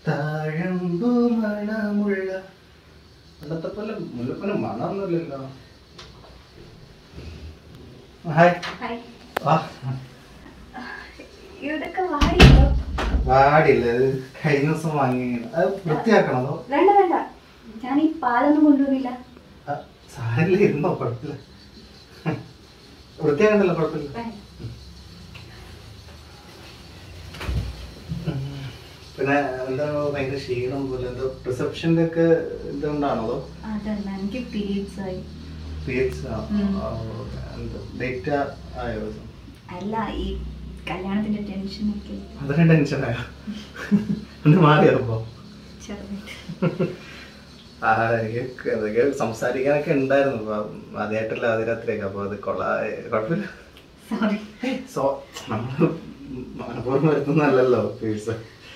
താഴമ്പു മണമുള്ള പണ്ടത്തെ പോലെ മുല്ലപ്പന മണമൊന്നുമില്ലല്ലോ. ഹായ്. ഇതൊക്കെ വാടിയോ? വാടില്ല, അത് കഴിഞ്ഞ ദിവസം വാങ്ങി. അത് വൃത്തിയാക്കണോ? വേണ്ട വേണ്ട, ഞാൻ ഈ പാലൊന്നും കൊണ്ടുവന്നില്ല. സാരില്ല, ഇരുന്നോ, കുഴപ്പമില്ല. വൃത്തിയാക്കണ്ടല്ലോ, കുഴപ്പമില്ല. പിന്നെ എന്താ ഭയങ്കര ക്ഷീണം പോലെ, എന്തോ റിസപ്ഷന്റെ ഒക്കെ ഇതുകൊണ്ടാണോ? അതല്ല, എനിക്ക് പീരീഡ്സ് ആയി. ഡേറ്റ് ആയോ? അല്ല, ഈ കല്യാണത്തിന്റെ ടെൻഷൻ ഒക്കെ. അതിന് ടെൻഷനായോ? മാറിയപ്പോ എനിക്ക് സംസാരിക്കാനൊക്കെ ഉണ്ടായിരുന്നു. ആദ്യമായിട്ടല്ല ആദ്യരാത്രിയൊക്കെ, അപ്പൊ അത് കുഴപ്പമില്ല. നമ്മള് മനഃപൂർവ്വം വരുത്തുന്നല്ലോ പീസ്.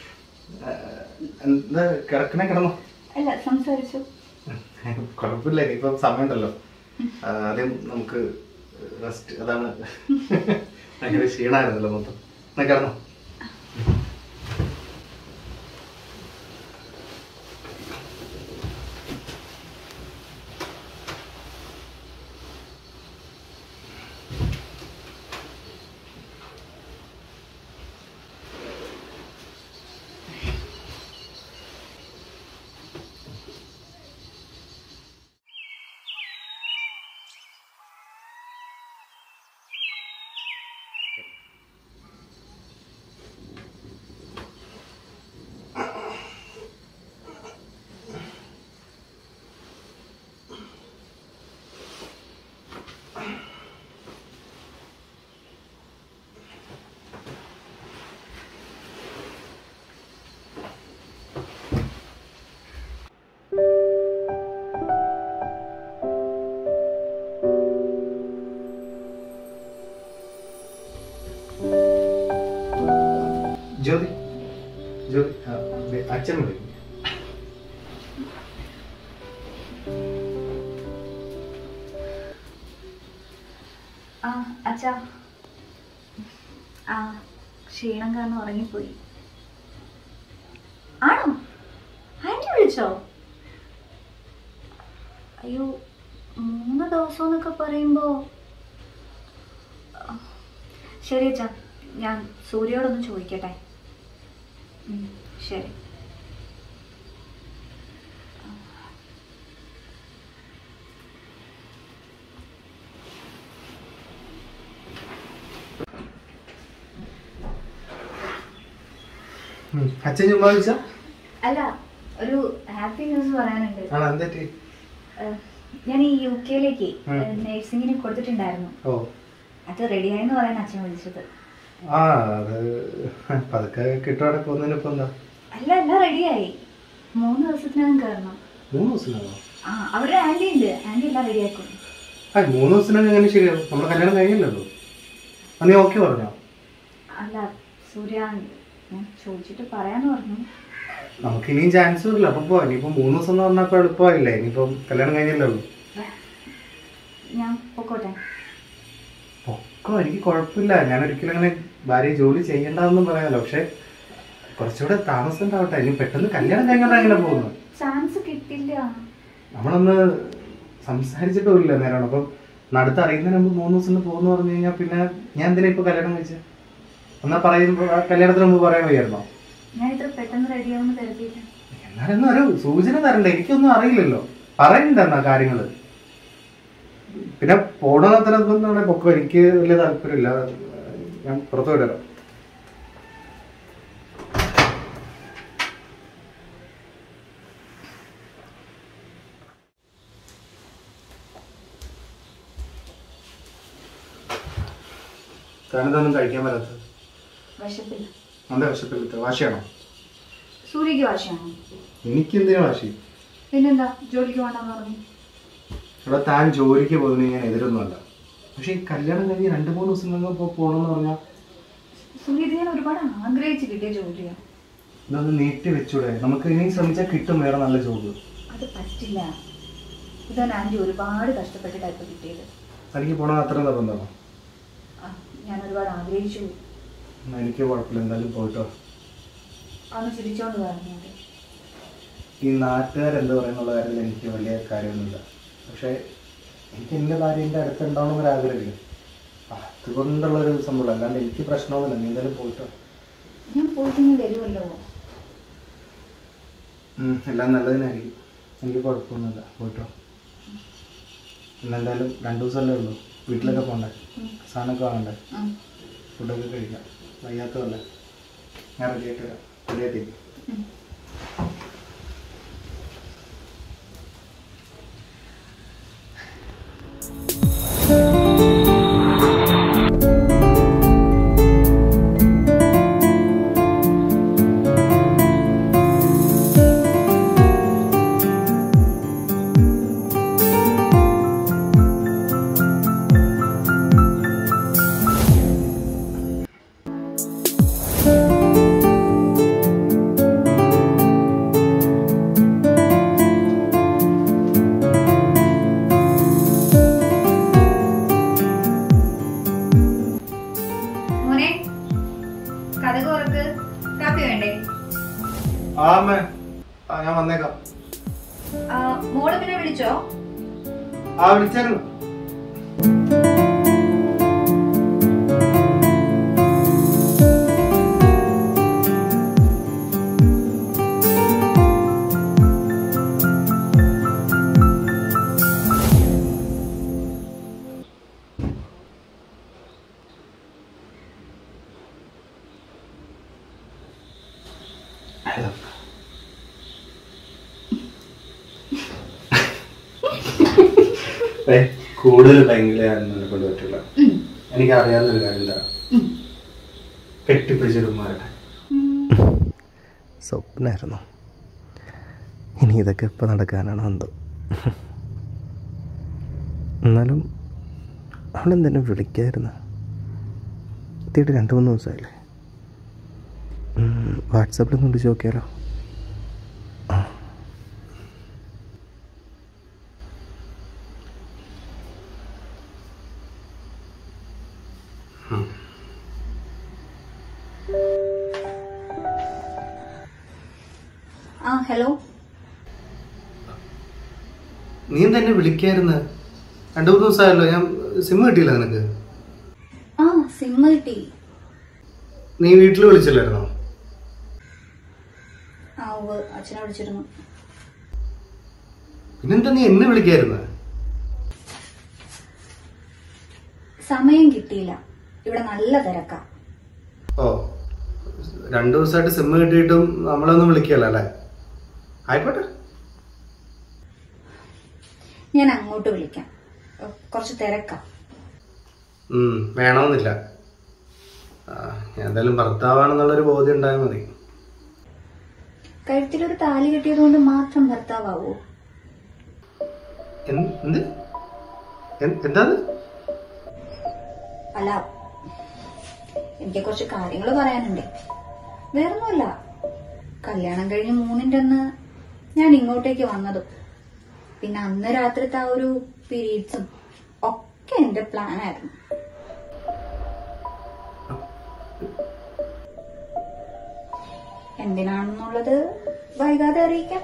എന്താ കിടക്കണേ? കിടന്നോ? അല്ല, സംസാരിച്ചു. കുഴപ്പമില്ല, ഇനിയിപ്പം സമയമുണ്ടല്ലോ. ആദ്യം നമുക്ക് റെസ്റ്റ്. അതാണ് ഭയങ്കര ക്ഷീണമായിരുന്നല്ലോ മൊത്തം. എന്നാ കിടന്നോ? ജ്യോതി, ജ്യോതി, അച്ഛൻ വിളിക്കും. അച്ഛാ, ക്ഷീണം കാരണം ഉറങ്ങിപ്പോയി. ആണോ? ആന്റി വിളിച്ചോ? അയ്യോ, 3 ദിവസം എന്നൊക്കെ പറയുമ്പോ. ശരി അച്ഛാ, ഞാൻ സൂര്യയോടൊന്ന് ചോദിക്കട്ടെ. ശരി. അച്ഛൻ ചുമ്മാ വിളിച്ച? അല്ല, ഒരു ഹാപ്പി ന്യൂസ് പറയാനുണ്ട്. ഞാൻ ഈ UK-ലേക്ക് നഴ്സിംഗിന് കൊടുത്തിട്ടുണ്ടായിരുന്നു. അത് റെഡിയായെന്ന് പറയാൻ അച്ഛൻ വിളിച്ചത്. അല്ല, എല്ലാം റെഡിയായി. 3 ദിവസത്തിനകം കയറണം. 3 ദിവസത്തിനോ? അവിടെ ആന്റി ഉണ്ട്, ആന്റി എല്ലാം റെഡിയാക്കും. 3 ദിവസത്തിനകം എങ്ങനെ ശരിയാവും? നമ്മുടെ കല്യാണം കഴിഞ്ഞല്ലോ. നീ ഓക്കെ പറഞ്ഞോ? അല്ല സൂര്യ, ഞാൻ ചോദിച്ചിട്ട് പറയാന്ന് പറഞ്ഞു. നമുക്ക് ഇനിയും ചാൻസ് ഇല്ല. അപ്പൊ ഇനിയിപ്പോ 3 ദിവസം എന്ന് പറഞ്ഞപ്പോ എളുപ്പമായില്ലേ? ഇനിയിപ്പം കല്യാണം കഴിഞ്ഞല്ലോ. ഞാൻ പൊക്കോട്ടെ? പൊക്കോ, എനിക്ക് കുഴപ്പമില്ല. ഞാൻ ഒരിക്കലും അങ്ങനെ ഭാര്യ ജോലി ചെയ്യണ്ടെന്നും പറയാമല്ലോ. പക്ഷെ കുറച്ചുകൂടെ താമസം ഉണ്ടാവട്ടെ. ഇനി പെട്ടെന്ന് കല്യാണം കഴിഞ്ഞോണ്ടാ അങ്ങനെ പോകുന്നു. ചാൻസ് കിട്ടില്ല. നമ്മളൊന്ന് സംസാരിച്ചിട്ടില്ല നേരം. അപ്പം നടുത്ത് അറിയുന്നതിന് മുമ്പ് 3 ദിവസം പോകുന്നു പറഞ്ഞു കഴിഞ്ഞാൽ പിന്നെ ഞാൻ എന്തിനാ ഇപ്പൊ കല്യാണം കഴിച്ചത്? എന്നാ പറയുമ്പോ കല്യാണത്തിന് മുമ്പ് പറയാൻ വയ്യായിരുന്നോ? ഞാൻ ഇത്ര പെട്ടെന്ന് റെഡിയാവുമെന്ന് കരുതിയില്ല. എന്നാലും ഒരു സൂചന തരണ്ടേ? എനിക്കൊന്നും അറിയില്ലല്ലോ. പറയണ്ട എന്നാ കാര്യങ്ങള്. പിന്നെ പോണത്ര പൊക്കോ, എനിക്ക് വലിയ താല്പര്യമില്ല. ഞാൻ പുറത്തു വിടാം. താനെന്തൊന്നും കഴിക്കാൻ പറ്റാത്തത്? വിശപ്പില്ല. എന്താ വിശപ്പില്ല? വാശിയാണോ? സൂര്യക്ക് വാശിയാണോ? എനിക്കെന്തിനാ വാശി? പിന്നെന്താ, ജോലിക്ക് വേണ്ടെന്ന് പറഞ്ഞു. ഇവിടെ താൻ ജോലിക്ക് പോകുന്നതിന് ഞാൻ എതിരൊന്നുമല്ല. പക്ഷെ ഈ കല്യാണം കഴിഞ്ഞ് 2-3 ദിവസം പോകണമെന്ന് പറഞ്ഞാൽ സൂര്യ, ഞാൻ ഒരുപാട് ആഗ്രഹിച്ച് കിട്ടിയ ജോലിയാണ്. ഇതൊന്ന് നീട്ടി വെച്ചൂടെ? നമുക്ക് ഇനി ശ്രമിച്ചാൽ കിട്ടും വേറെ നല്ല ജോബ്. അത് പറ്റില്ല. ഇതാണ് ആന്റി ഒരുപാട് കഷ്ടപ്പെട്ടിട്ടാണ് ഇപ്പൊ കിട്ടിയത്. തനിക്ക് പോണത് അത്ര നിർബന്ധമാണോ? ഞാൻ ഒരുപാട് ആഗ്രഹിച്ചു. എനിക്ക് കുഴപ്പമില്ല, എന്തായാലും പോയിട്ടോ. അവന് ചിരിച്ചോണ്ട് പറഞ്ഞത്. ഈ നാട്ടുകാരെന്ത് പറയുന്നുള്ള കാര്യത്തിൽ എനിക്ക് വലിയ കാര്യമൊന്നുമില്ല. പക്ഷേ എനിക്ക് എൻ്റെ ഭാര്യൻ്റെ അടുത്തുണ്ടാവണമെന്നൊരു ആഗ്രഹമില്ല. അതുകൊണ്ടുള്ളൊരു സംഭവം. അല്ലാണ്ട് എനിക്ക് പ്രശ്നമൊന്നുമില്ല. നീ എന്തായാലും പോയിട്ടോ. ഞാൻ പോയിട്ട് വരുമല്ലോ. എല്ലാം നല്ലതിനായിരിക്കും. എനിക്ക് കുഴപ്പമൊന്നുമില്ല. പോയിട്ടോ. ഇന്നെന്തായാലും 2 ദിവസമല്ലേ ഉള്ളൂ. വീട്ടിലൊക്കെ പോകണ്ടേ? സാധനമൊക്കെ വാങ്ങണ്ടേ? ഫുഡൊക്കെ കഴിക്കാം. വയ്യാത്തതല്ലേ? ഞാൻ റെഡിയായിട്ട് വരാം. റെഡിയായിട്ടേക്ക്. ഞാൻ വന്നേക്കാം. മോള് പിന്നെ വിളിച്ചോ? വിളിച്ചായിരുന്നു. കൂടുതൽ ഭയങ്കര കൊണ്ട് പറ്റില്ല. എനിക്ക് അറിയാവുന്നൊരു കാര്യം തരാം. കെട്ടിപ്പിടിച്ചിരുമാരുടെ സ്വപ്നമായിരുന്നു. ഇനി ഇതൊക്കെ ഇപ്പം നടക്കാനാണോ എന്തോ. എന്നാലും അവളെന്തെന്നെ വിളിക്കായിരുന്നു. എത്തിയിട്ട് 2-3 ദിവസമായില്ലേ. വാട്സാപ്പിലൊന്ന് വിളിച്ച് നോക്കിയാലോ? ഹലോ. നീ തന്നെ വിളിക്കായിരുന്നു. 2-3 ദിവസമായല്ലോ. ഞാൻ സിം കിട്ടിയില്ല നിനക്ക്. സിം കിട്ടി. നീ വീട്ടിൽ വിളിച്ചില്ലായിരുന്നോ? അച്ഛനെ വിളിച്ചിരുന്നു. പിന്നെന്താ നീ എന്നെ വിളിക്കായിരുന്നു? സമയം കിട്ടിയില്ല. ഇവിടെ നല്ല തിരക്കാ. 2 ദിവസമായിട്ട് സിം കിട്ടിയിട്ടും നമ്മളൊന്നും വിളിക്കല്ല അല്ലേ? ആയിക്കോട്ടെ, ഞാൻ അങ്ങോട്ട് വിളിക്കാം. കുറച്ച് തിരക്കാ. വേണമെന്നില്ല. ഞാൻ എന്തായാലും ഭർത്താവാണെന്നുള്ളൊരു ബോധ്യം ഉണ്ടായാൽ മതി. കഴുത്തിലൊരു താലി കെട്ടിയതുകൊണ്ട് മാത്രം ഭർത്താവോ? എന്താ? അല്ല, എനിക്ക് കുറച്ച് കാര്യങ്ങൾ പറയാനുണ്ട്. വേറൊന്നുമല്ല, കല്യാണം കഴിഞ്ഞ് 3-ന്റെ അന്ന് ഞാൻ ഇങ്ങോട്ടേക്ക് വന്നതും പിന്നെ അന്ന് രാത്രിത്തെ ആ ഒരു പീരീഡ്സും ഒക്കെ എന്റെ പ്ലാനായിരുന്നു. എന്തിനാണെന്നുള്ളത് വൈകാതെ അറിയിക്കാം.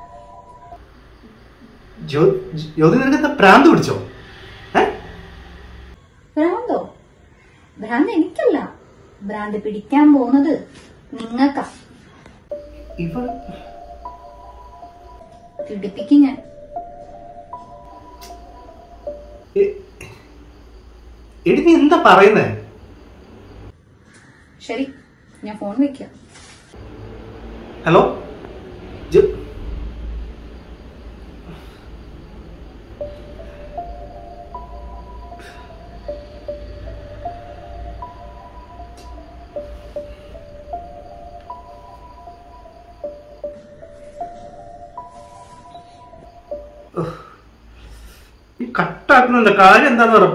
ഭ്രാന്ത് പിടിച്ചോ? ഭ്രാന്തോ? ഭ്രാന്ത് എനിക്കല്ല. ഭ്രാന്ത് പിടിക്കാൻ പോകുന്നത് നിങ്ങൾക്കാ. പിടിപ്പിക്കും ഞാൻ. നീ എന്താ പറയുന്നേ? ശരി, ഞാൻ ഫോൺ വെക്കാം. ഹലോ. കട്ടാക്കുന്നുണ്ട്. കാര്യം എന്താന്ന് പറ.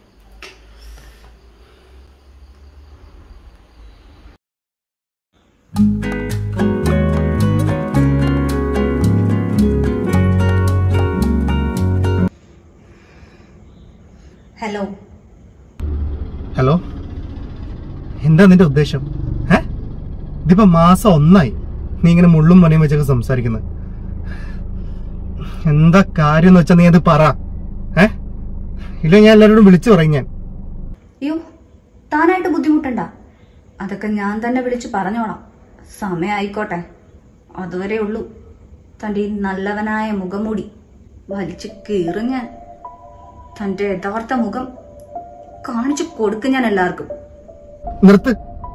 ഹലോ. ഹലോ, എന്താ നിന്റെ ഉദ്ദേശം? ഇതിപ്പോ മാസം 1 ആയി. നീ ഇങ്ങനെ മുള്ളും മനയും വെച്ചൊക്കെ സംസാരിക്കുന്നത്? എന്താ കാര്യം എന്ന് വെച്ചാ നീ അത് പറ. ഇല്ല ഞാൻ എല്ലാവരോടും വിളിച്ചു പറയും ഞാൻ. അയ്യോ, താനായിട്ട് ബുദ്ധിമുട്ടണ്ട. അതൊക്കെ ഞാൻ തന്നെ വിളിച്ചു പറഞ്ഞോളാം. സമയമായിക്കോട്ടെ. അതുവരെ ഉള്ളൂ തന്റെ ഈ നല്ലവനായ മുഖംമൂടി വലിച്ചു കീറും ഞാൻ. തന്റെ യഥാർത്ഥ മുഖം കാണിച്ചു കൊടുക്കും ഞാൻ എല്ലാവർക്കും. നിർത്ത്.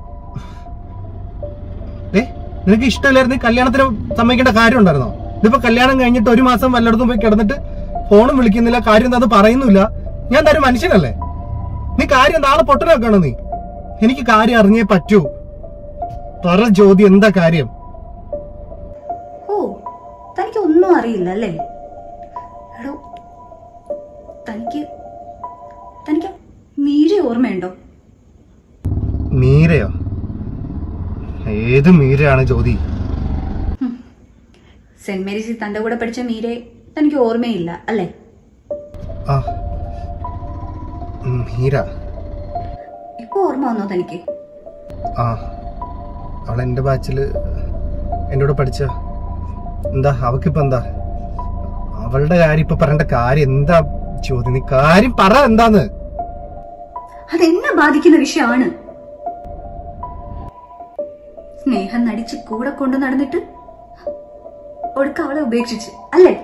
നിനക്ക് ഇഷ്ടമില്ലായിരുന്നു കല്യാണത്തിന് സമ്മതിക്കേണ്ട കാര്യം ഉണ്ടായിരുന്നോ? ഇതിപ്പോ കല്യാണം കഴിഞ്ഞിട്ട് 1 മാസം വല്ലയിടത്തും പോയി കിടന്നിട്ട് ഫോണും വിളിക്കുന്നില്ല, കാര്യം എന്താ അത് പറയുന്നില്ല. ഞാൻ തരും മനുഷ്യനല്ലേ? നീ കാര്യം നാളെ പൊട്ടനാക്കാണോ നീ? എനിക്ക് കാര്യം അറിഞ്ഞേ പറ്റൂ. പറ ജ്യോതി, എന്താ കാര്യം? ഓ, തനിക്ക് ഒന്നും അറിയില്ല അല്ലേ? എടോ, തനിക്ക് മീര ഓർമ്മയുണ്ടോ? മീരയോ? ഏത് മീരയാണ് ജ്യോതി? സെന്റ് മേരീസിൽ തന്റെ കൂടെ പഠിച്ച മീരയെ തനിക്ക് ഓർമ്മയില്ല അല്ലേ? ആ, മീര. ഇപ്പൊ ഓർമ്മ വന്നോ തനിക്ക്? ആ, അവൾ എന്റെ ബാച്ചില് എന്റെ കൂടെ പഠിച്ച. എന്താ അവക്കിപ്പോ എന്താ? അവളുടെ കാര്യം ഇപ്പൊ പറയേണ്ട കാര്യം എന്താ ജ്യോതി? നീ കാര്യം പറ, എന്താന്ന്? അതെന്നെ ബാധിക്കുന്ന വിഷയമാണ്. സ്നേഹം നടിച്ച് കൂടെ കൊണ്ടു നടന്നിട്ട് ഒടുക്ക അവളെ ഉപേക്ഷിച്ച് അല്ലേ?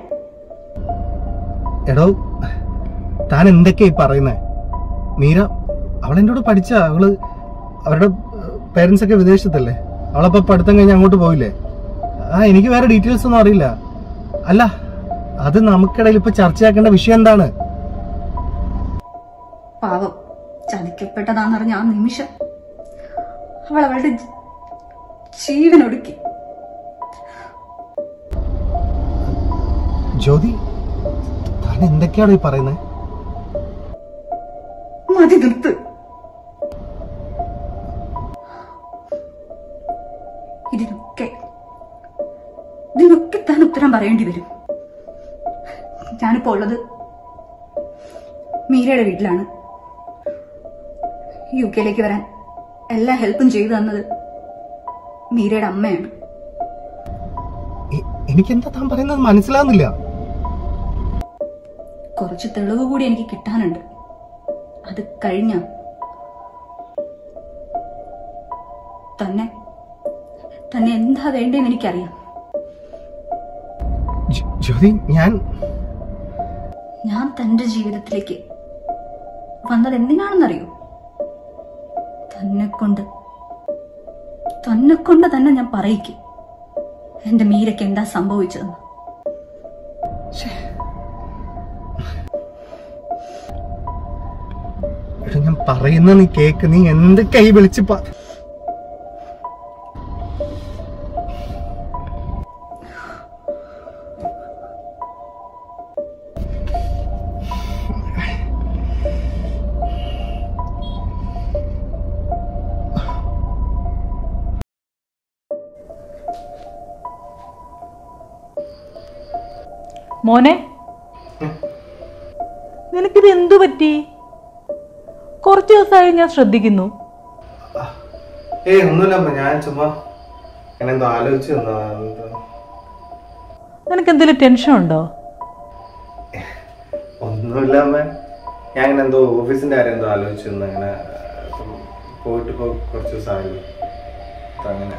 എടോ, താൻ എന്തൊക്കെയായി പറയുന്നേ? മീര അവളെന്റെ കൂടെ പഠിച്ച. അവരുടെ പേരൻസ് ഒക്കെ വിദേശത്തല്ലേ. അവളപ്പോ പഠിത്തം കഴിഞ്ഞ് അങ്ങോട്ട് പോയില്ലേ? എനിക്ക് വേറെ ഡീറ്റെയിൽസ് ഒന്നും അറിയില്ല. അല്ല, അത് നമുക്കിടയിൽ ഇപ്പൊ ചർച്ചയാക്കേണ്ട വിഷയം എന്താണ്? പാവം, ചതിക്കപ്പെട്ടതാണെന്നറിഞ്ഞ ആ നിമിഷം അവൾ അവളുടെ ജീവനൊടുക്കി. ജ്യോതി, താൻ എന്തൊക്കെയാണ് ഈ പറയുന്നത്? മതി, നിർത്ത്. ഇതിനൊക്കെ താൻ ഉത്തരം പറയേണ്ടി വരും. ഞാനിപ്പോ ഉള്ളത് മീരയുടെ വീട്ടിലാണ്. UK വരാൻ എല്ലാ ഹെൽപ്പും ചെയ്തു തന്നത് മീരയുടെ അമ്മയാണ്. എനിക്കെന്താ താൻ പറയുന്നത് മനസ്സിലാവുന്നില്ല. കുറച്ച് തെളിവ് കൂടി എനിക്ക് കിട്ടാനുണ്ട്. അത് കഴിഞ്ഞ തന്നെ എന്താ വേണ്ടതെന്ന് എനിക്കറിയാം. ജ്യോതി, ഞാൻ തന്റെ ജീവിതത്തിലേക്ക് വന്നത് എന്തിനാണെന്നറിയോ? തന്നെ കൊണ്ട് തന്നെ ഞാൻ പറയിക്കും എന്റെ മീരയ്ക്ക് എന്താ സംഭവിച്ചതെന്ന്. ഞാൻ പറയുന്ന നീ കേക്ക്. നീ എന്ത് കൈ വിളിച്ച് മോനെ, നിനക്കിത് എന്തു പറ്റി? കുറച്ചു ദിവസമായി ഞാൻ ശ്രദ്ധിക്കുന്നു. ഒന്നുമില്ല, ഞാൻ ചുമ്മാ എന്തോ ആലോചിച്ചു. നിനക്ക് എന്തെങ്കിലും ടെൻഷൻ ഉണ്ടോ? ഒന്നുമില്ല അമ്മ, ഞാൻ ഇങ്ങനെ എന്തോ ഓഫീസിന്റെ കാര്യം എന്തോ ആലോചിച്ചു. അങ്ങനെ പോയിട്ട് കുറച്ച് ദിവസമായില്ലേ. അങ്ങനെ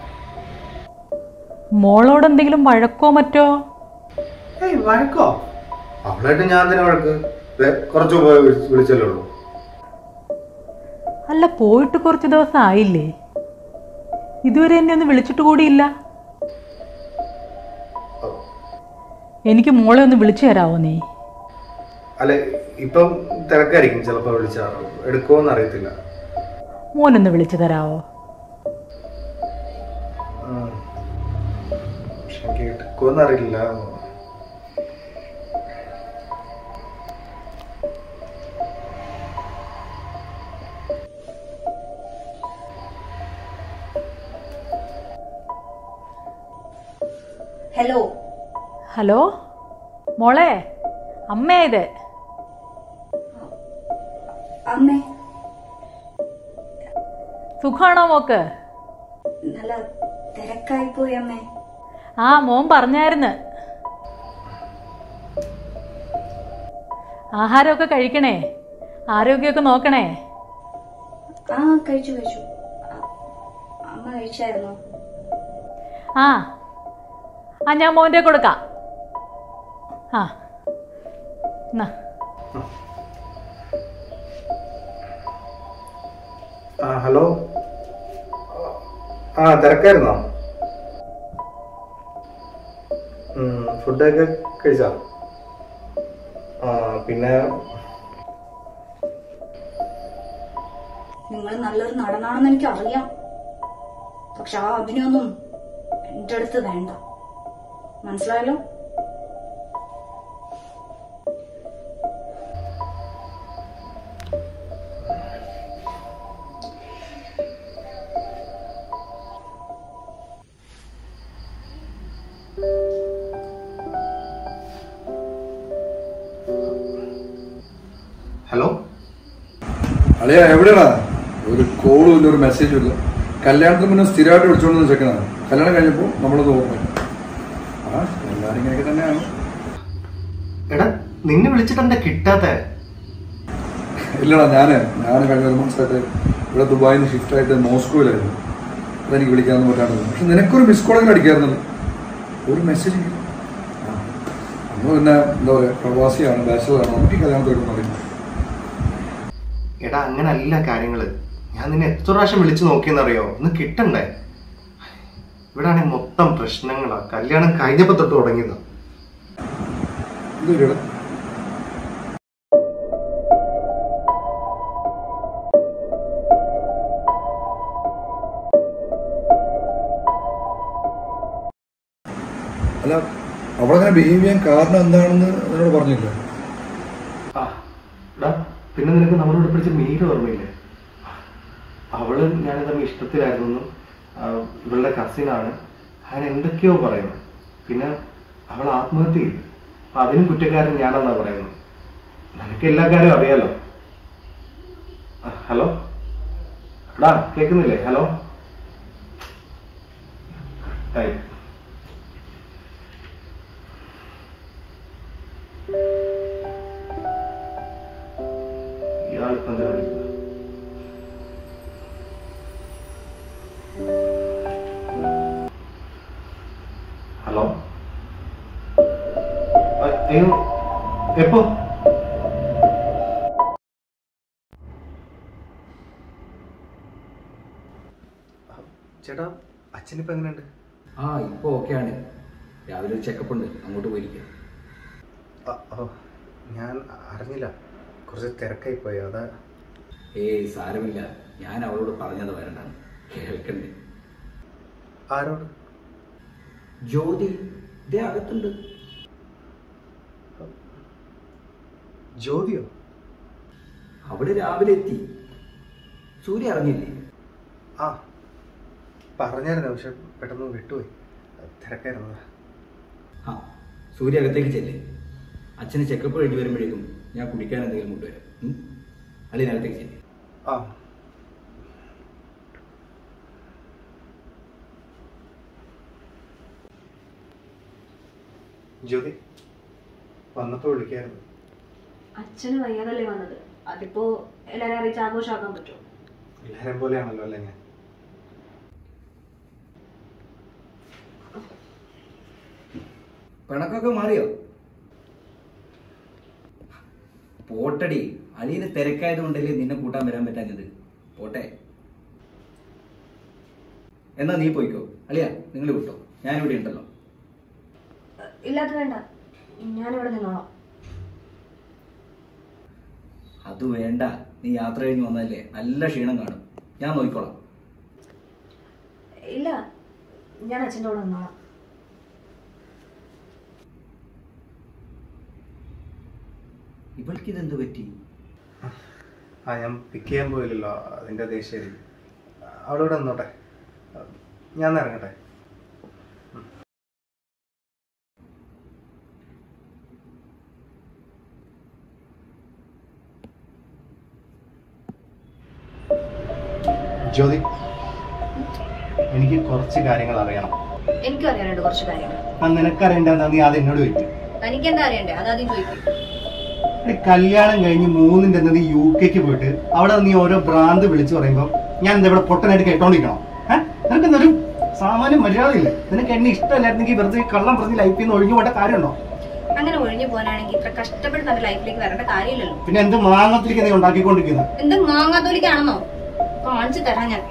മോളോട് എന്തെങ്കിലും വഴക്കോ മറ്റോ? വഴക്കോ? അവളായിട്ട് ഞാൻ തന്നെ വഴക്ക്? കുറച്ച് വിളിച്ചല്ലേ ഉള്ളൂ. അല്ല, പോയിട്ട് കുറച്ച് ദിവസം ആയില്ലേ? ഇതുവരെ എന്നെ ഒന്ന് വിളിച്ചിട്ട് കൂടിയില്ല. എനിക്ക് മോളെ ഒന്ന് വിളിച്ചു തരാവോ നീ? അല്ല, ഇപ്പം തിരക്കായിരിക്കും, ചിലപ്പോ വിളിച്ചാ എടുക്കുമോന്ന് അറിയത്തില്ല. മോനൊന്ന് വിളിച്ചു തരാവോ? എടുക്കുമോന്ന് അറിയില്ല. ഹലോ മോളെ, അമ്മയാ ഇത്. അമ്മേ, സുഖാണോ മോക്ക്? നല്ല തിരക്കായി പോയി അമ്മേ. ആ മോൻ പറഞ്ഞായിരുന്നു. ആഹാരമൊക്കെ കഴിക്കണേ, ആരോഗ്യമൊക്കെ നോക്കണേ. ആ കഴിച്ചു. അമ്മ കഴിച്ചായിരുന്നോ? ആ ഞാൻ മോൻ്റെ കൊടുക്കാം. ആ എന്നാ. ഹലോ. തിരക്കായിരുന്നോ? ഫുഡൊക്കെ കഴിച്ചോ? പിന്നെ നിങ്ങൾ നല്ലൊരു നടനാണെന്ന് എനിക്ക് അറിയാം. പക്ഷെ ആ അഭിനയൊന്നും എന്റെ അടുത്ത് വേണ്ട. മനസ്സിലായല്ലോ? ഹലോ. അളിയാ എവിടെയാണാ? ഒരു കോളും ഇല്ല, ഒരു മെസ്സേജും ഇല്ല. കല്യാണത്തിന് മുന്നേ സ്ഥിരമായിട്ട് വിളിച്ചോണ്ടെന്ന് ചെക്കനാണ്. കല്യാണം കഴിഞ്ഞപ്പോൾ നമ്മളത് ഓർമ്മ. ആ എല്ലാവരും ഇങ്ങനെയൊക്കെ തന്നെയാണ്. എടാ നിന്നെ വിളിച്ചിട്ട് എന്താ കിട്ടാത്ത? ഇല്ലടാ, ഞാൻ കഴിഞ്ഞ ഒരു മാസമായിട്ട് ഇവിടെ ദുബായിൽ നിന്ന് ഷിഫ്റ്റായിട്ട് മോസ്കോയിലായിരുന്നു. അതെനിക്ക് വിളിക്കാമെന്ന് പറ്റാണ്ട്. പക്ഷെ നിനക്കൊരു മിസ് കോളെങ്കിലും അടിക്കാറുണ്ടല്ലോ, ഒരു മെസ്സേജ്. നമ്മൾ പിന്നെ എന്താ പറയുക, പ്രവാസിയാണ്, ബാച്ചിലറാണ്, നമുക്ക് കല്യാണത്തോടൊന്നും അറിയില്ല. എടാ അങ്ങനല്ല കാര്യങ്ങള്. ഞാൻ നിന്നെ എത്ര പ്രാവശ്യം വിളിച്ചു നോക്കിയെന്നറിയോ? ഒന്ന് കിട്ടണ്ടേ? ഇവിടെ ആണെങ്കിൽ മൊത്തം പ്രശ്നങ്ങളാ. കല്യാണം കഴിഞ്ഞപ്പോ തൊട്ട് തുടങ്ങിയതാ. എന്തൊരു അല്ല, അവളങ്ങനെ ബിഹേവ് ചെയ്യാൻ കാരണം എന്താണെന്ന് എന്നോട് പറഞ്ഞില്ല. പിന്നെ നിനക്ക് നമ്മളോട് പിടിച്ച മീര ഓർമ്മയില്ലേ? അവള് ഞാൻ തമ്മിൽ ഇഷ്ടത്തിലായിരുന്നു. ഇവളുടെ കസിനാണ്. അങ്ങനെ എന്തൊക്കെയോ പറയുന്നു. പിന്നെ അവൾ ആത്മഹത്യ ചെയ്തു. അതിനും കുറ്റക്കാരൻ ഞാനെന്നാ പറയുന്നത്. നിനക്ക് എല്ലാ കാര്യവും അറിയാലോ. ഹലോ എടാ, കേൾക്കുന്നില്ലേ? ഹലോ. ഇയാളിപ്പം എന്താ വിളിക്കുന്നത്? ഹലോ. അയ്യോ, എപ്പോ? ചേട്ടാ, അച്ഛനിപ്പോ എങ്ങനെയുണ്ട്? ഇപ്പൊ ഓക്കെയാണ്. രാവിലെ ഒരു ചെക്കപ്പ് ഉണ്ട്, അങ്ങോട്ട് പോയിരിക്കുക. ഞാൻ അറിഞ്ഞില്ല, കുറച്ച് തിരക്കായി പോയി. അതാ. സാരമില്ല, ഞാൻ അവളോട് പറഞ്ഞത് വരണ്ടാണ്. കേൾക്കണ്ടേ? ആരോട്? ജ്യോതി ഇതേ അകത്തുണ്ട്. ജ്യോതിയോ? അവിടെ രാവിലെ എത്തി. സൂര്യ അറിഞ്ഞില്ലേ? പറഞ്ഞായിരുന്നു, പക്ഷെ പെട്ടെന്ന് വിട്ടുപോയി. തിരക്കായിരുന്നതാ. സൂര്യ അകത്തേക്ക് ചെല്ലേ. അച്ഛന് ചെക്കപ്പ് കഴിഞ്ഞ് വരുമ്പോഴേക്കും ഞാൻ കുടിക്കാൻ എന്തെങ്കിലും കൊണ്ടുവരാം. അളിനകത്തേക്ക് ചെല്ലേ. ജ്യോതി വന്നപ്പോ വിളിക്കായിരുന്നു. അച്ഛന് വയ്യാതല്ലേ വന്നത്? അതിപ്പോ എല്ലാരും അറിയിച്ച് ആഘോഷമാക്കാൻ പറ്റുമോ? എല്ലാരും പോലെയാണല്ലോ അല്ലേ ഞാൻ. പിണക്കൊക്കെ മാറിയോ? പോട്ടടി, അളിന് തിരക്കായത് കൊണ്ടല്ലേ നിന്നെ കൂട്ടാൻ വരാൻ പറ്റാഞ്ഞത്. പോട്ടെ, എന്നാ നീ പോയിക്കോ. അളിയാ, നിങ്ങൾ വിട്ടോ, ഞാനിവിടെ ഉണ്ടല്ലോ. ഇല്ലാത്ത വേണ്ട, ഞാനിവിടെ നിന്നോളാം. അത് വേണ്ട, നീ യാത്ര കഴിഞ്ഞ് വന്നതല്ലേ, നല്ല ക്ഷീണം കാണും. ഞാൻ നോക്കിക്കോളാം. ഇല്ല, ഞാൻ അച്ഛൻ്റെ കൂടെ നിന്നോളാം. ഇവൾക്കിതെന്ത് പറ്റി? ഞാൻ പിക്ക് ചെയ്യാൻ പോയില്ലല്ലോ, അതിന്റെ ദേഷ്യം. അവളിവിടെ നിന്നോട്ടെ, ഞാൻ ഇറങ്ങട്ടെ. ജ്യോതി, എനിക്ക് കുറച്ച് കാര്യങ്ങൾ അറിയണം. എനിക്കും അറിയാനുണ്ട് കുറച്ച് കാര്യങ്ങൾ. നിനക്കറിയണ്ടെന്നാ നീ അത് എന്നോട് ചോദിക്കും. തനിക്ക് എന്താ അറിയണ്ടേ? അതാദ്യം ചോദിക്കും. കല്യാണം കഴിഞ്ഞ് 3-ന്റെ നീ UK പോയിട്ട് അവിടെ നീ ഓരോ ഭ്രാന്ത് വിളിച്ചു പറയുമ്പോ ഞാൻ എന്താ ഇവിടെ പൊട്ടനായിട്ട് കേട്ടോണ്ടിരിക്കണം? നിനക്ക് എന്തൊരു സാമാന്യ മര്യാദയില്ലേ? നിനക്ക് എന്നെ ഇഷ്ടമല്ലായിരുന്നെങ്കിൽ വെറുതെ കള്ളം പറഞ്ഞ് ലൈഫിൽ നിന്ന് ഒഴിഞ്ഞു പോകേണ്ട കാര്യമുണ്ടോ? അങ്ങനെ ഒഴിഞ്ഞു പോകാനാണെങ്കിൽ ഇത്ര കഷ്ടപ്പെട്ട് തന്റെ ലൈഫിലേക്ക് വരേണ്ട കാര്യമില്ലല്ലോ. പിന്നെ എന്ത് മാങ്ങത്തിലേക്ക് നീ ഉണ്ടാക്കിക്കൊണ്ടിരിക്കുന്നത്? എന്ത് മാങ്ങാത്തോലിക്കാണെന്നോ കാണിച്ചു തരാം ഞാൻ.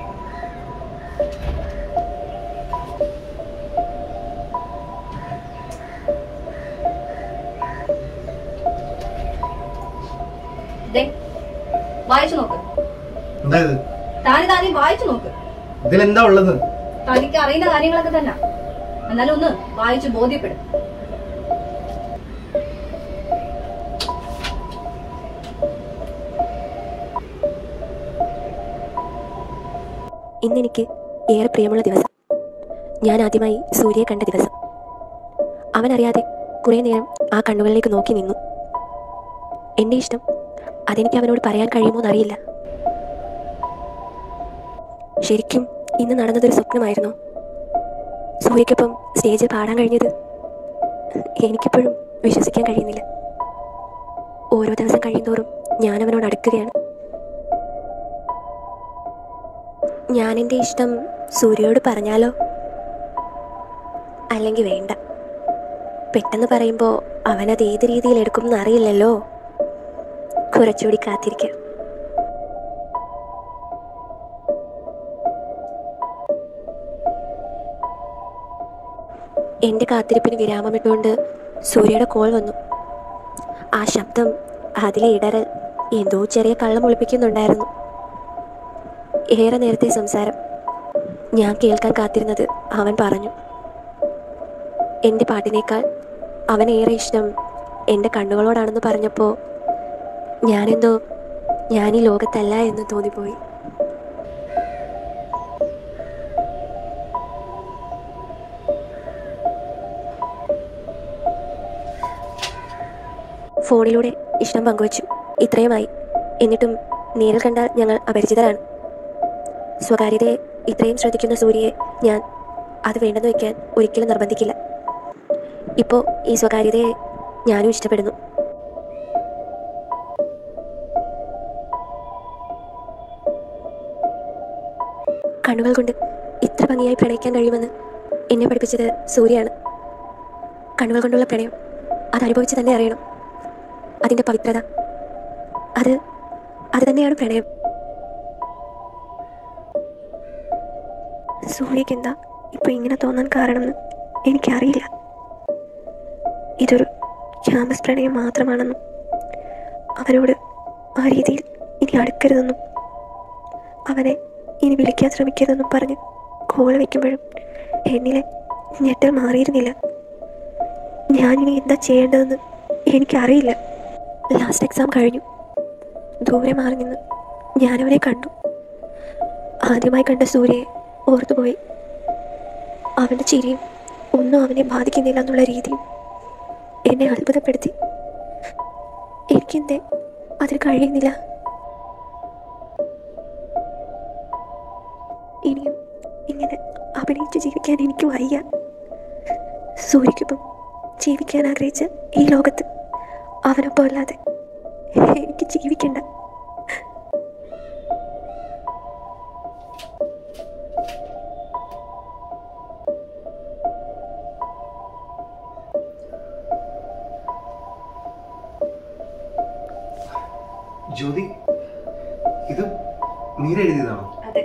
വായിച്ചു നോക്ക്. എന്തായത്? താനും വായിച്ചു നോക്ക്. ഇതിലെന്താ ഉള്ളത്? തനിക്ക് അറിയുന്ന കാര്യങ്ങളൊക്കെ തന്നെ, എന്നാലും ഒന്ന് വായിച്ചു ബോധ്യപ്പെടും. ഇന്നെനിക്ക് ഏറെ പ്രിയമുള്ള ദിവസം. ഞാൻ ആദ്യമായി സൂര്യയെ കണ്ട ദിവസം. അവനറിയാതെ കുറേ നേരം ആ കണ്ണുകളിലേക്ക് നോക്കി നിന്നു. എൻ്റെ ഇഷ്ടം അതെനിക്ക് അവനോട് പറയാൻ കഴിയുമോ എന്നറിയില്ല. ശരിക്കും ഇന്ന് നടന്നതൊരു സ്വപ്നമായിരുന്നു. സൂര്യക്കൊപ്പം സ്റ്റേജിൽ പാടാൻ കഴിഞ്ഞത് എനിക്കിപ്പോഴും വിശ്വസിക്കാൻ കഴിയുന്നില്ല. ഓരോ ദിവസം കഴിയുന്തോറും ഞാൻ അവനോട് അടുക്കുകയാണ്. ഞാൻ എൻ്റെ ഇഷ്ടം സൂര്യയോട് പറഞ്ഞാലോ? അല്ലെങ്കിൽ വേണ്ട? പെട്ടെന്ന് പറയുമ്പോൾ അവനത് ഏത് രീതിയിൽ എടുക്കുമെന്ന് അറിയില്ലല്ലോ. കുറച്ചുകൂടി കാത്തിരിക്കാം. എൻ്റെ കാത്തിരിപ്പിന് വിരാമമിട്ടുകൊണ്ട് സൂര്യയുടെ കോൾ വന്നു. ആ ശബ്ദം, അതിലെ ഇടറൽ എന്തോ ചെറിയ കള്ളം ഒളിപ്പിക്കുന്നുണ്ടായിരുന്നു. ഏറെ നേരത്തെ സംസാരം. ഞാൻ കേൾക്കാൻ കാത്തിരുന്നത് അവൻ പറഞ്ഞു. എൻ്റെ പാട്ടിനേക്കാൾ അവനേറെ ഇഷ്ടം എൻ്റെ കണ്ണുകളോടാണെന്ന് പറഞ്ഞപ്പോൾ ഞാൻ ഈ ലോകത്തല്ല എന്ന് തോന്നിപ്പോയി. ഫോണിലൂടെ ഇഷ്ടം പങ്കുവച്ചു. ഇത്രയുമായി. എന്നിട്ടും നേരിൽ കണ്ടാൽ ഞങ്ങൾ അപരിചിതരാണ്. സ്വകാര്യതയെ ഇത്രയും ശ്രദ്ധിക്കുന്ന സൂര്യയെ ഞാൻ അത് വേണ്ടെന്ന് വയ്ക്കാൻ ഒരിക്കലും നിർബന്ധിക്കില്ല. ഇപ്പോൾ ഈ സ്വകാര്യതയെ ഞാനും ഇഷ്ടപ്പെടുന്നു. കണ്ണുകൾ കൊണ്ട് ഇത്ര ഭംഗിയായി പ്രണയിക്കാൻ കഴിയുമെന്ന് എന്നെ പഠിപ്പിച്ചത് സൂര്യയാണ്. കണ്ണുകൾ കൊണ്ടുള്ള പ്രണയം അതനുഭവിച്ച് തന്നെ അറിയണം. അതിൻ്റെ പവിത്രത അത് തന്നെയാണ് പ്രണയം. സൂര്യക്ക് എന്താ ഇപ്പം ഇങ്ങനെ തോന്നാൻ കാരണമെന്ന് എനിക്കറിയില്ല. ഇതൊരു ക്യാമ്പസ് പ്രണയം മാത്രമാണെന്നും അവനോട് ആ രീതിയിൽ ഇനി അടുക്കരുതെന്നും അവനെ ഇനി വിളിക്കാൻ ശ്രമിക്കരുതെന്നും പറഞ്ഞ് കോൾ വയ്ക്കുമ്പോഴും എന്നിലെ ഞെട്ടൽ മാറിയിരുന്നില്ല. ഞാനിനി എന്താ ചെയ്യേണ്ടതെന്ന് എനിക്കറിയില്ല. ലാസ്റ്റ് എക്സാം കഴിഞ്ഞു. ദൂരെ മാറി നിന്ന് ഞാനവനെ കണ്ടു. ആദ്യമായി കണ്ട സൂര്യയെ ഓർത്തുപോയി. അവൻ്റെ ചിരിയും ഒന്നും അവനെ ബാധിക്കുന്നില്ല എന്നുള്ള രീതിയും എന്നെ അത്ഭുതപ്പെടുത്തി. എനിക്കെന്തേ അതിന് കഴിയുന്നില്ല. ഇനിയും ഇങ്ങനെ അഭിനയിച്ച് ജീവിക്കാൻ എനിക്ക് വയ്യ. സൂര്യക്കൊപ്പം ജീവിക്കാൻ ആഗ്രഹിച്ച ഈ ലോകത്ത് അവനൊപ്പം അല്ലാതെ എനിക്ക് ജീവിക്കണ്ട. ജ്യോതി, ഇത് നീരെഴുതിയതാണോ? അതെ.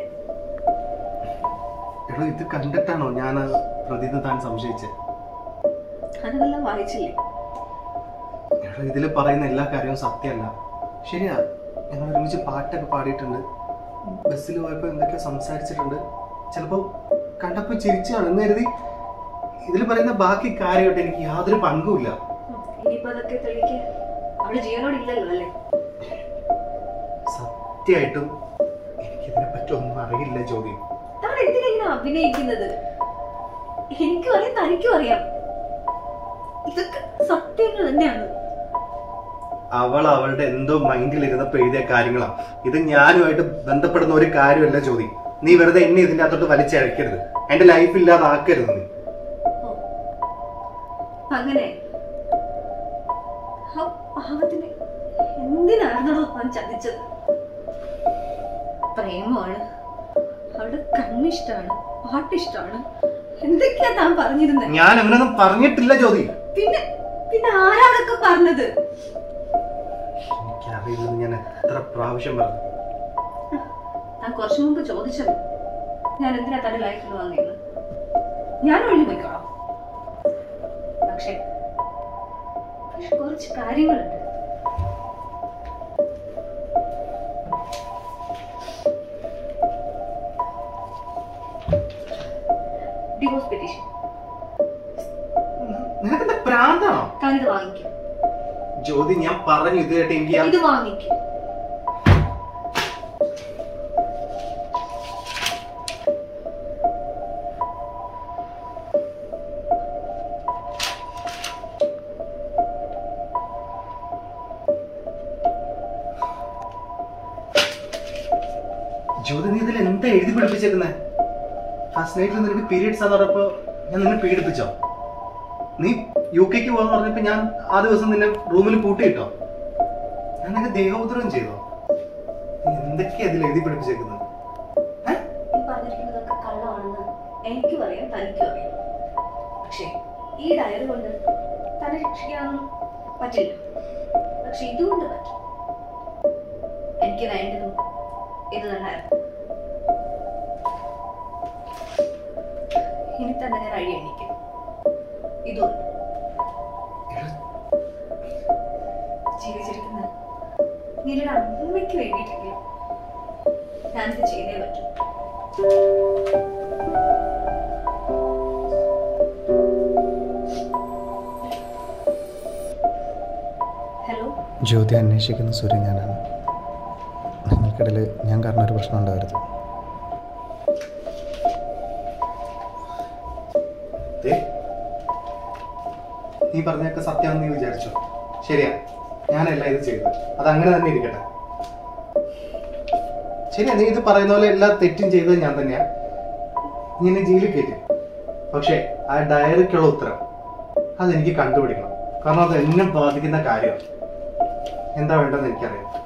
എടോ, ഇത് കണ്ടിട്ടാണോ ഞാൻ പ്രതിന്ന് താൻ സംശയിച്ചത്? അതെല്ലാം വായിച്ചില്ലേ? എടോ, ഇതിൽ പറയുന്ന എല്ലാ കാര്യവും സത്യമല്ല. ശരിയാ, ഞങ്ങൾ ഒരുമിച്ച് പാട്ടൊക്കെ പാടിയിട്ടുണ്ട്, ബസ്സിൽ പോയപ്പോൾ എന്തൊക്കെയോ സംസാരിച്ചിട്ടുണ്ട്. ചിലപ്പോൾ കണ്ടപ്പോൾ ചിരിച്ചാണ് എന്ന് കരുതി ഇതിൽ പറയുന്ന ബാക്കി കാര്യമായിട്ട് എനിക്ക് യാതൊരു പങ്കുമില്ല. ഇനിയിപ്പോ അതൊക്കെ തെളിയിക്കാൻ അവള് ജീവനോടില്ലല്ലോ അല്ലേ? സത്യമായിട്ടും എനിക്കിതിനെ പറ്റി ഒന്നും അറിയില്ല ജ്യോതി. താൻ എന്തിനാ ഇങ്ങനെ അഭിനയിക്കുന്നത്? എനിക്കും അറിയാം, തനിക്കും അറിയാം, ഇതൊക്കെ സത്യങ്ങൾ തന്നെയാണ്. അവൾ അവളുടെ എന്തോ മൈൻഡിൽ ഇരുന്നപ്പോ എഴുതിയ കാര്യങ്ങളാണ്. ഇത് ഞാനുമായിട്ട് ബന്ധപ്പെടുന്ന ഒരു കാര്യമല്ല ജ്യോതി. നീ വെറുതെ എന്നെ ഇതിന്റെ അകത്തോട്ട് വലിച്ചഴക്കരുത്. എന്റെ ലൈഫ് ഇല്ലാതാക്കരുത്. നീ അങ്ങനെ ആ പാവത്തിന് എന്തിനായിരുന്നോ അവൻ ചതിച്ചത്? പ്രേമമാണ്, അവളുടെ കണ്ണിഷ്ടമാണ്, പാട്ടിഷ്ടമാണ്, എന്തൊക്കെയാ താൻ പറഞ്ഞിരുന്നത്? ഞാൻ അങ്ങനൊന്നും പറഞ്ഞിട്ടില്ല ജ്യോതി. പിന്നെ പിന്നെ ആരാണൊക്കെ പറഞ്ഞത്? എനിക്കറിയില്ലെന്ന് ഞാൻ എത്ര പ്രാവശ്യം പറഞ്ഞു. താൻ കുറച്ചു മുമ്പ് ചോദിച്ചല്ലോ ഞാൻ എന്തിനാ തന്റെ ലൈഫിൽ വന്നിരുന്നു. ഞാൻ ഒഴിഞ്ഞു പോയിക്കോളാം. പക്ഷെ കുറച്ച് കാര്യങ്ങളുണ്ട്. Divorce petition. നിനക്കെന്താ പ്രാന്താണോ? താനിത് വാങ്ങിക്കും. ജ്യോതി, ഞാൻ പറഞ്ഞു ഇത് കേട്ട് എനിക്ക് ഇത് വാങ്ങിക്കും. ജ്യോതി, നീ ഇതിൽ എന്താ എഴുതി പിടിപ്പിച്ചേക്കുന്നത്? ഫസ്റ്റ് നൈറ്റിൽ നിനക്ക് പീരിയഡ്സ് ആന്ന് പറഞ്ഞപ്പോ ഞാൻ നിന്നെ പീഡിപ്പിച്ചോ? നീ UK പോകാന്ന് പറഞ്ഞപ്പോ ഞാൻ ആ ദിവസം നിന്നെ റൂമിൽ പൂട്ടിയിട്ടോ? ഞാൻ നിനക്ക് ദേഹോദ്രവം ചെയ്തോ? നീ എന്തൊക്കെയാ അതിൽ എഴുതി പിടിപ്പിച്ചേക്കുന്നത്? ഈ പറഞ്ഞിരിക്കുന്നതൊക്കെ കള്ളമാണെന്ന് എനിക്കും അറിയാം, തനിക്കും അറിയാം. പക്ഷെ ഈ ഡയറി കൊണ്ട് തന്നെ ശിക്ഷിക്കാനൊന്നും പറ്റില്ല. പക്ഷെ ഇതുകൊണ്ട് പറ്റും. എനിക്ക് വേണ്ടതും ഇത് തന്നെയായിരുന്നു. ഇനി തന്നെ ഞാൻ അഴി എണ്ണിക്കും. ഇതുകൊണ്ട് ജീവിച്ചിരിക്കുന്ന നിങ്ങളുടെ അമ്മയ്ക്ക് വേണ്ടിയിട്ടെങ്കിലും ഞാനിത് ചെയ്തേ പറ്റൂ. ഹലോ, ജ്യോതി അന്വേഷിക്കുന്ന സൂര്യൻ ഞാനാണ്. നിങ്ങൾക്കിടയിൽ ഞാൻ കാരണം ഒരു പ്രശ്നം ഉണ്ടാവരുത്. നീ പറഞ്ഞൊക്കെ സത്യമാണെന്ന് നീ വിചാരിച്ചോ? ശരിയാ, ഞാനല്ല ഇത് ചെയ്തത്. അതങ്ങനെ തന്നെ ഇരിക്കട്ടെ. ശരിയാ, നീ ഇത് പറയുന്ന പോലെ എല്ലാ തെറ്റും ചെയ്തത് ഞാൻ തന്നെയാ. നീ എന്നെ ജയിലിൽ കയറ്റും. പക്ഷെ ആ ഡയറിക്കുള്ള ഉത്തരം അതെനിക്ക് കണ്ടുപിടിക്കണം. കാരണം അത് എന്നെ ബാധിക്കുന്ന കാര്യമാണ്. എന്താ വേണ്ടതെന്ന് എനിക്കറിയാം.